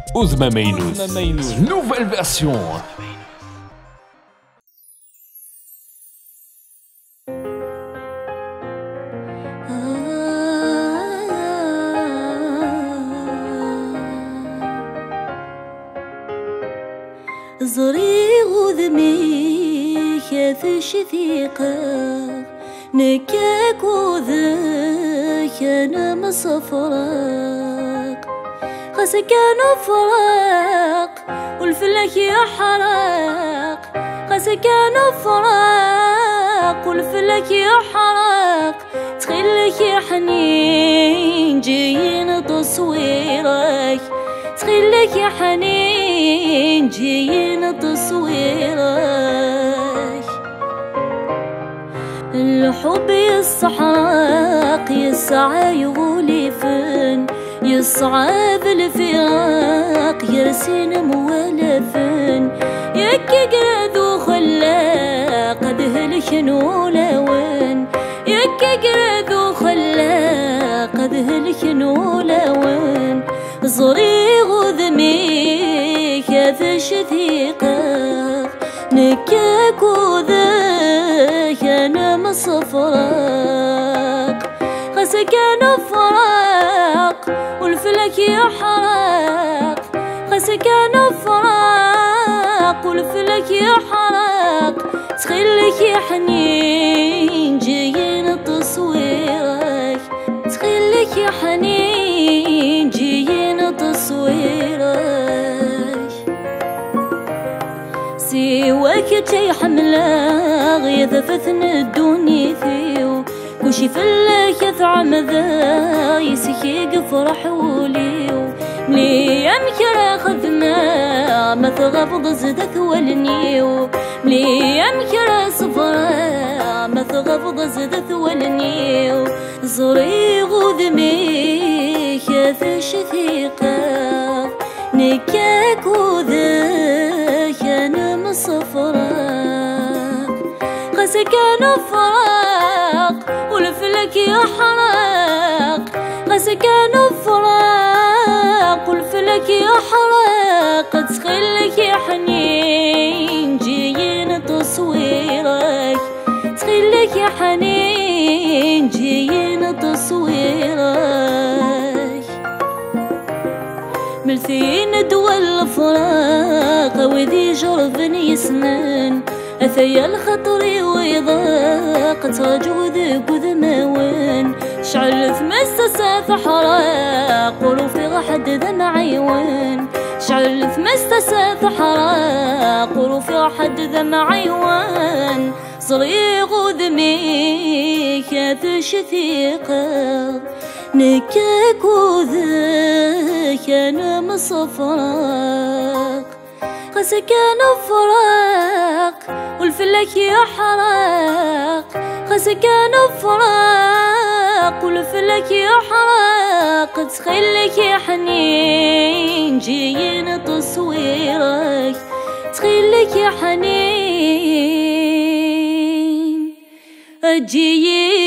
Ouzma Meynous, nouvelle version. زريغ ذمي كاثش ثيقة نكاك وذاك أنا مصفراق خاسك أنا فراق والفلك يحرق خاسك أنا فراق والفلك يحرق تخلك يا حنين جايين تصويرك تخلك يا حنين جايين تصويرك الحب يصحاق يسعى يغولي فن يصعب الفراق يرسين موالفن يكي قرذو خلاق ذهلك نولون يكي قرذو خلاق ذهلك نولون زريغ ذمي كاثش ثيقة نكاك وذاك أنا مصفراق خاسك أنا فراق والفلك يحرق خاسك أنا فراق والفلك يحرق تخلك يا حنين جايين تصويرك تخلك يا حنين جايين تصويرك سواك جاي حملاغ يذفثن الدنيا فيو وشي فلك يثعم ذا يسكي فرح وليو ملي يمكر خذنا ما تغفض زدك والنيو ملي يمكر صفرا ما تغفض زدك والنيو زريغ ذمي كاثش ثيقة نكاك وذاك أنا مصفراق خاسك أنا فراق والفلك يحرق خاسك أنا فراق والفلك يحرق تخلك يا حنين جايين تصويرك تخلك يا حنين جايين تصويرك ملثين دول الفراق وذي جرف يسنن أثيا الخطر ويضاق تراجو ذيك وذماون شعل ثمس ساف حراق ورفيق حد ذم عيوان شعل ثمس ساف حراق ورفيق حد ذم عيوان صريغ ذمي كاثش ثيقة نكاك وذاك أنا مصفراق خاسك أنا فراق والفلك يحرق خاسك أنا فراق والفلك يحرق تخلك يا حنين جايين تصويرك تخلك يا حنين جايين